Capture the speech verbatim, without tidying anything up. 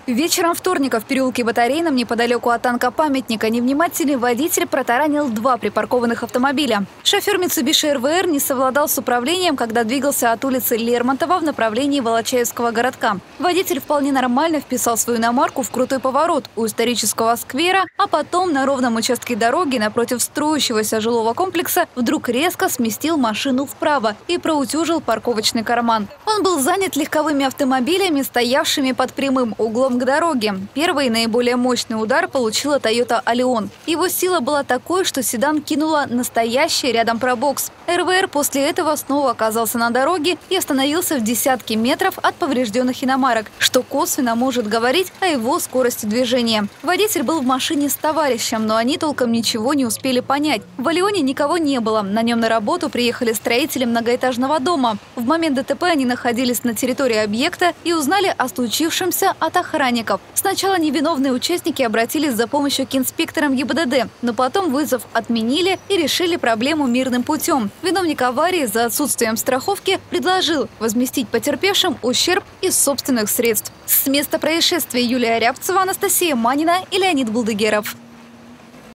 Вечером вторника в переулке Батарейном, неподалеку от танка-памятника, невнимательный водитель протаранил два припаркованных автомобиля. Шофер Mitsubishi эр вэ эр не совладал с управлением, когда двигался от улицы Лермонтова в направлении Волочаевского городка. Водитель вполне нормально вписал свою иномарку в крутой поворот у исторического сквера, а потом на ровном участке дороги напротив строящегося жилого комплекса вдруг резко сместил машину вправо и проутюжил парковочный карман. Он был занят легковыми автомобилями, стоявшими под прямым углом к дороге. Первый и наиболее мощный удар получила Toyota Allion. Его сила была такой, что седан кинула настоящий рядом пробокс. эр вэ эр после этого снова оказался на дороге и остановился в десятке метров от поврежденных иномарок, что косвенно может говорить о его скорости движения. Водитель был в машине с товарищем, но они толком ничего не успели понять. В Алионе никого не было. На нем на работу приехали строители многоэтажного дома. В момент дэ тэ пэ они находились на территории объекта и узнали о случившемся от охранников. Сначала невиновные участники обратились за помощью к инспекторам е бэ дэ дэ, но потом вызов отменили и решили проблему мирным путем. Виновник аварии за отсутствием страховки предложил возместить потерпевшим ущерб из собственных средств. С места происшествия Юлия Рябцева, Анастасия Манина и Леонид Булдыгеров.